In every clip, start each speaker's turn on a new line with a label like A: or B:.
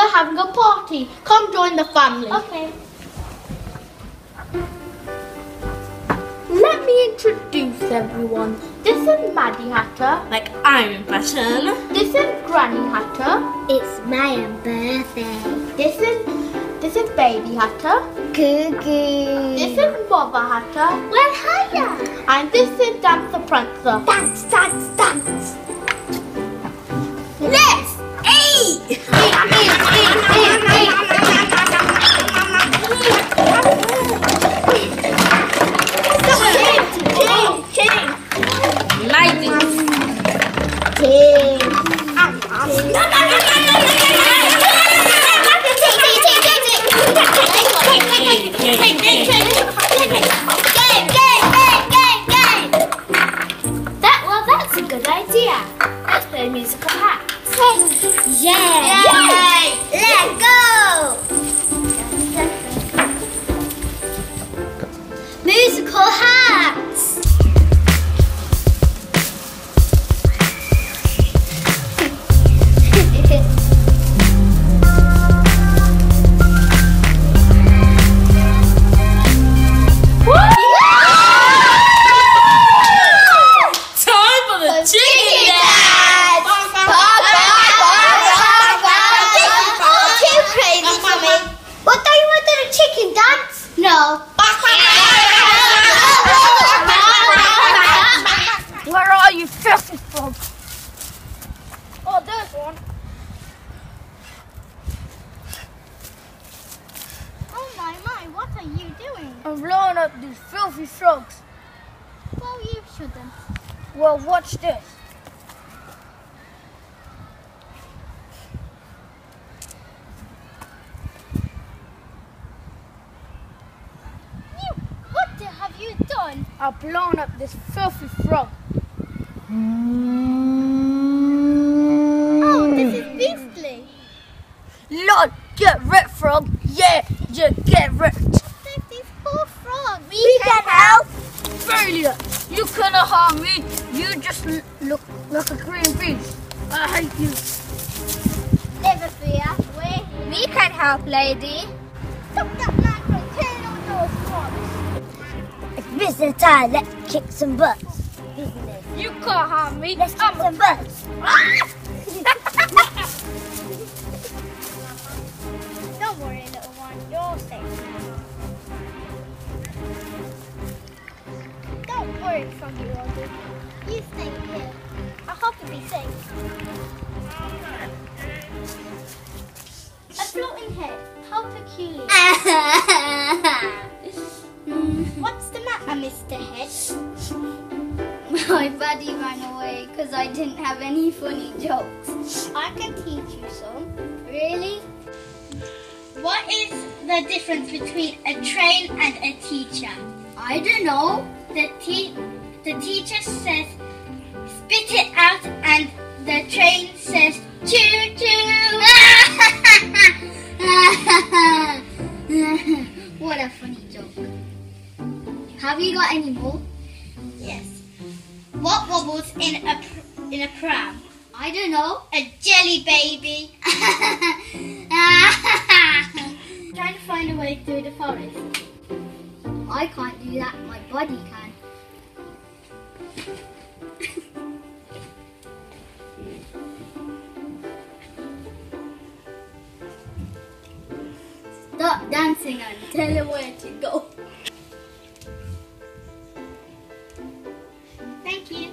A: We're having a party. Come join the family.
B: Okay.
A: Let me introduce everyone. This is Maddie Hatter.
C: Like I'm button.
A: This is Granny Hatter.
B: It's my birthday.
A: This is Baby Hatter.
B: Cuckoo.
A: This is Bobber Hatter.
B: Well, hiya.
A: And this is Dancer Prancer.
B: Dance, dance, dance. Let's eat. That's a good idea. Let's play musical hats. Yeah! Yay! Let's go! Musical hats!
A: Where are you, filthy frog? Oh, there's one.
B: Oh my, what are you doing?
A: I'm blowing up these filthy frogs.
B: Well, you shouldn't.
A: Well, watch this.
B: What have you done?
A: I've blown up this filthy frog.
B: Oh, this is beastly.
A: Lord, get ripped, frog. Yeah, you get ripped.
B: These poor frogs. We can help.
A: Failure. You cannot harm me. You just look like a green beast. I hate you.
B: Never fear. We can help, lady. Stop that man from killing all those frogs. It's business time. Let's kick some butts. Business.
A: You can't harm me.
B: Let's kick some butts. Don't worry, little one. You're safe now. Don't worry, Froggy Woggy. You stay here. I hope you'll be safe. A floating head. How peculiar. What's the matter, Mr. Head?
D: My buddy ran away because I didn't have any funny jokes.
B: I can teach you some.
D: Really?
B: What is the difference between a train and a teacher?
D: I don't know.
B: The teacher says, spit it out, and the train says, choo choo.
D: What a funny joke. Have you got any more?
B: Yes. What wobbles in a pram?
D: I don't know.
B: A jelly baby. Trying to find a way through the forest.
D: I can't do that. My body can. Stop dancing and tell her where to go.
B: Thank you.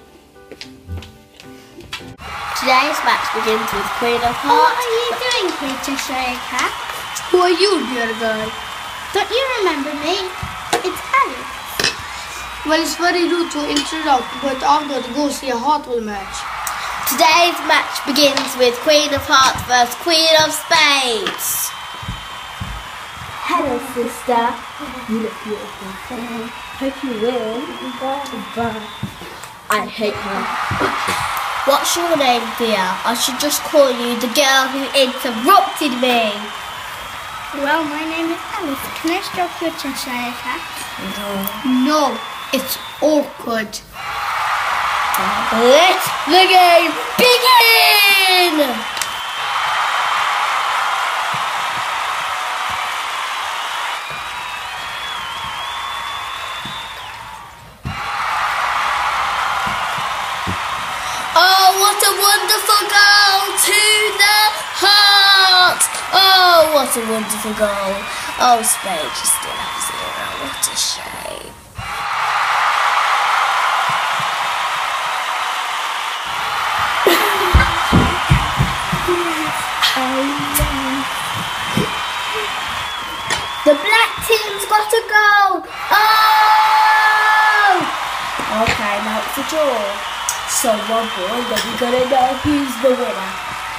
C: Today's match begins with Queen of
B: What
C: Hearts.
B: are you doing here, Cheshire Cat?
A: Who are you, dear girl?
B: Don't you remember me? It's Alice.
A: Well, it's very rude to interrupt, but I'm going to go see a Heartwell match.
C: Today's match begins with Queen of Hearts versus Queen of Spades.
D: Hello, sister. You look beautiful. Hope you will. Bye.
C: I hate her. What's your name, dear? I should just call you the girl who interrupted me.
B: Well, my name is Alice. Can I stroke your Cheshire Cat?
A: No, it's awkward.
C: Let the game begin! What a wonderful goal to the heart. Oh, what a wonderful goal. Oh, Spain, you still have 0. What a shame. The black team's got a goal. Oh! Okay, now it's a draw. So one more, then we're gonna know who's the winner.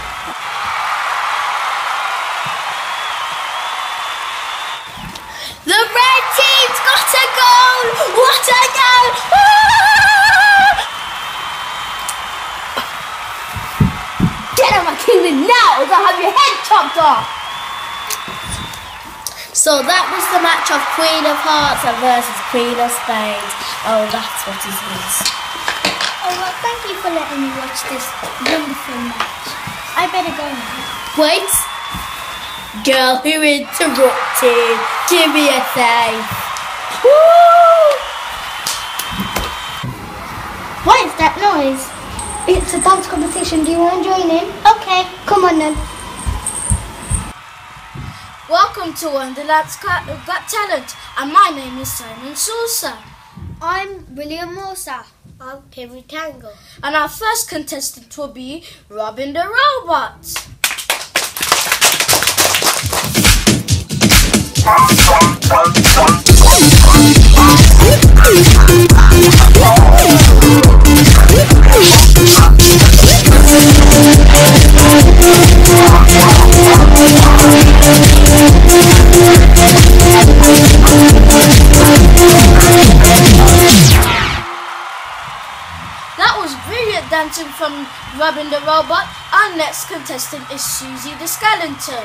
C: The red team's got a goal. What a goal! Ah! Get out of my kingdom now, or I'll have your head chopped off. So that was the match of Queen of Hearts versus Queen of Spades. Oh, that's what it is.
B: Oh, well, thank you for letting me watch this wonderful match. I better go now.
C: Wait. Girl who interrupted. Give me a save. Woo!
B: What is that noise? It's a dance competition. Do you want to join in? Okay, come on then.
A: Welcome to Wonderland's Got Talent, and my name is Simon Sousa.
B: I'm William Morsa. I'm Kerry Tangle.
A: And our first contestant will be Robin the Robot. That was brilliant dancing from Robin the Robot. Our next contestant is Susie the Skeleton.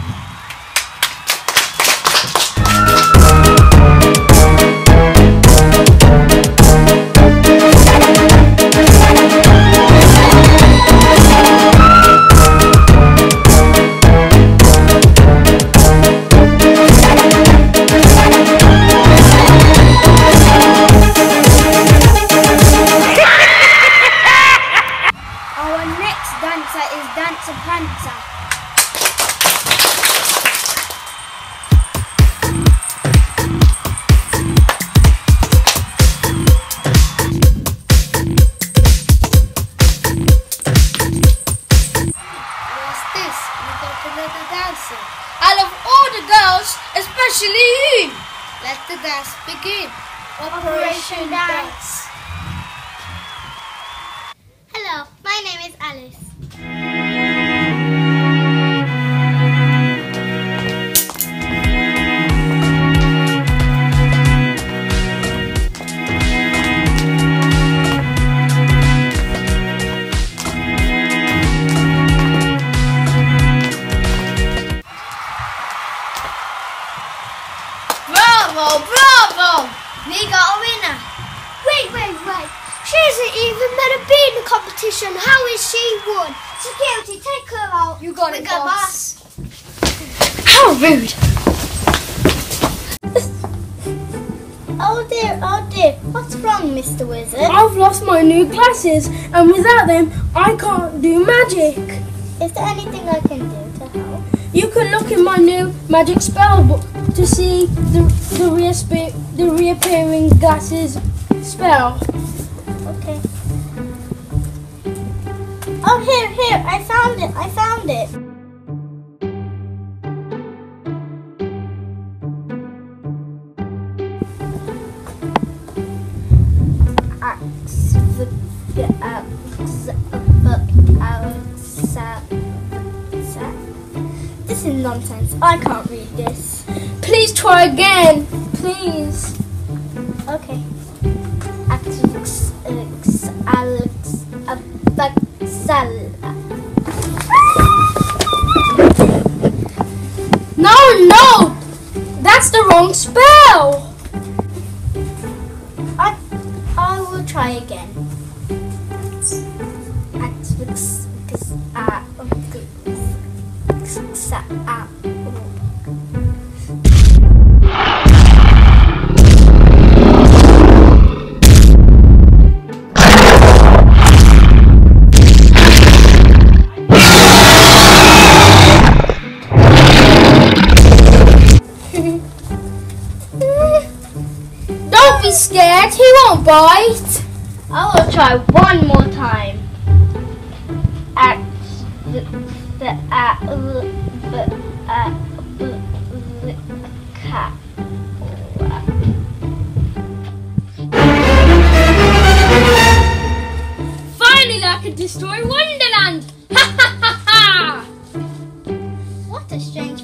A: Out of all the girls, especially you.
B: Let the dance begin. Operation Dance. Hello, my name is Alice.
A: Bravo, bravo!
B: We got a winner. Wait. She hasn't even meant to be in the competition. How is she won? Security, take her out.
A: You got it, boss.
C: How rude!
B: Oh dear. What's wrong, Mr. Wizard?
E: I've lost my new glasses, and without them, I can't do magic.
B: Is there anything I can do to help?
E: You can look in my new magic spell book to see the reappearing glasses spell.
B: Okay. Oh, here. I found it. This is nonsense. I can't read this.
E: Please try again, please.
B: Okay.
E: No! That's the wrong spell!
B: I will try again. try one more time. Cat.
E: Finally, I can destroy Wonderland! Ha ha ha ha!
B: What a strange